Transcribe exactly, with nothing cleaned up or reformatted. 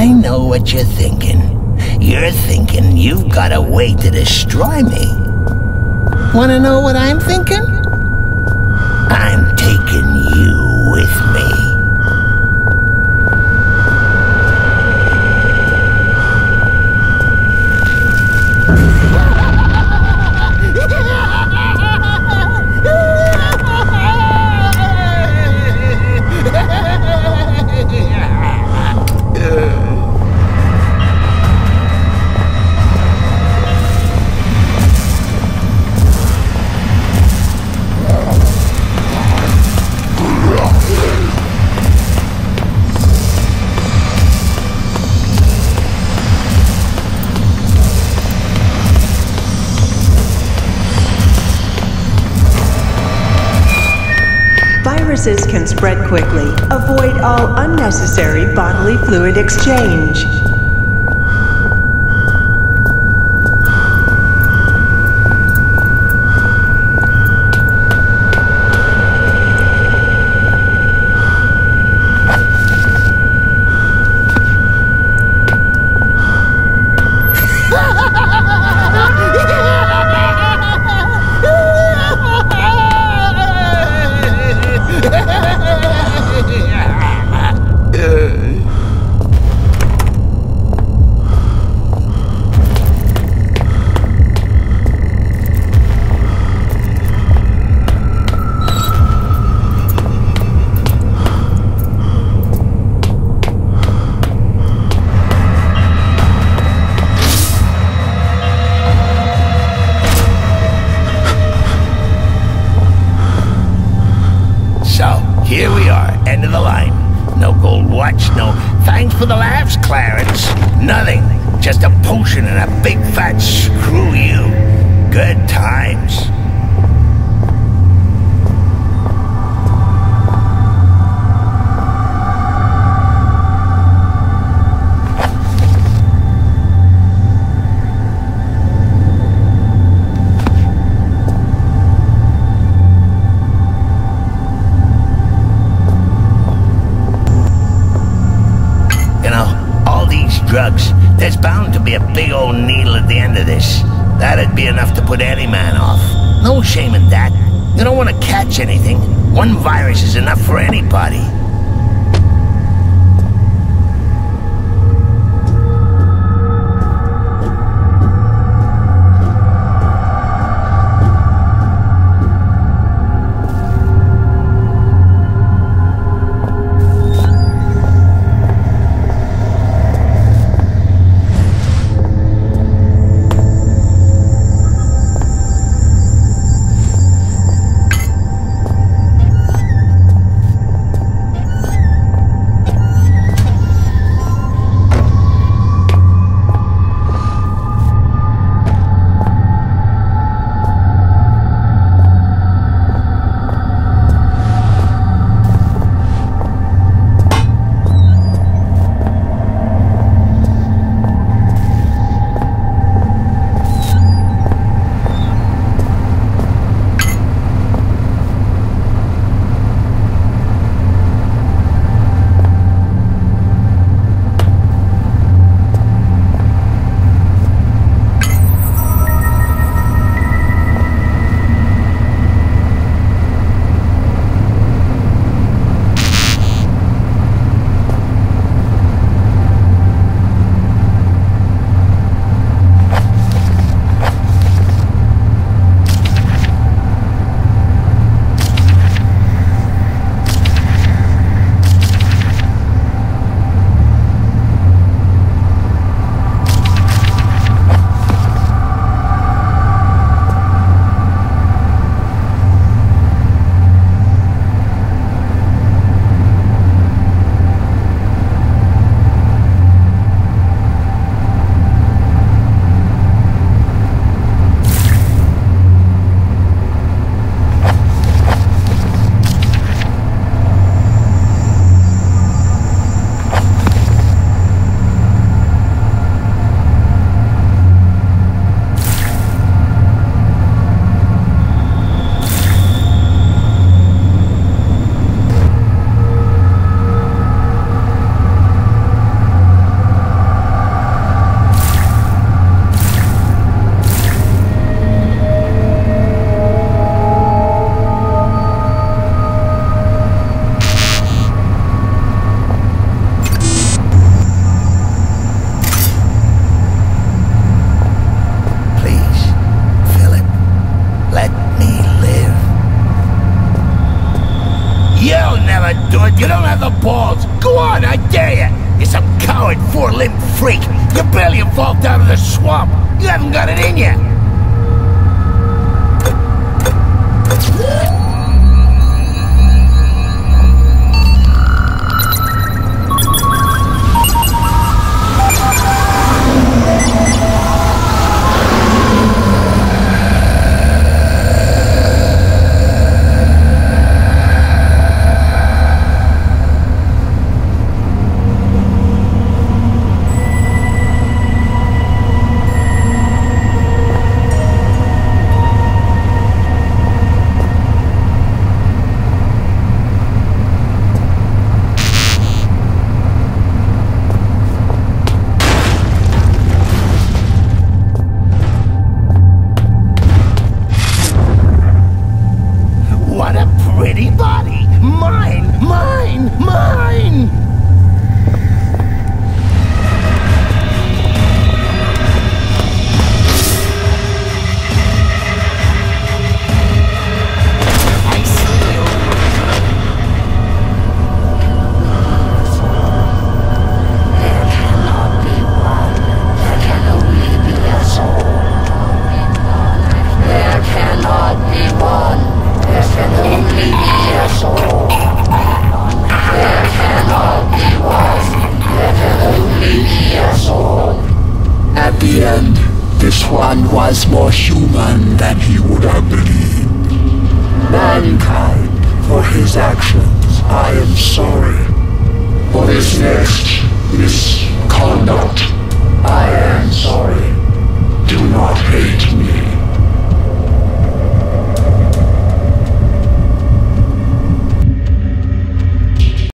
I know what you're thinking. You're thinking you've got a way to destroy me. Wanna know what I'm thinking? I'm taking you with me. Viruses can spread quickly. Avoid all unnecessary bodily fluid exchange. Here we are, end of the line. No gold watch, no thanks for the laughs, Clarence. Nothing. Just a potion and a big fat screw you. Good times. Drugs. There's bound to be a big old needle at the end of this. That'd be enough to put any man off. No shame in that. You don't want to catch anything. One virus is enough for anybody. balls. Go on, I dare you. You're some coward, four-limbed freak. You barely evolved out of the swamp. You haven't got it in you. Pretty body. Mine, mine, mine! I see you. There cannot be one. There can only be a soul. There cannot be one. There can only be a soul. There cannot be one. There can only be a soul. At the end, this one was more human than he would have believed. Mankind, for his actions, I am sorry. For his next misconduct.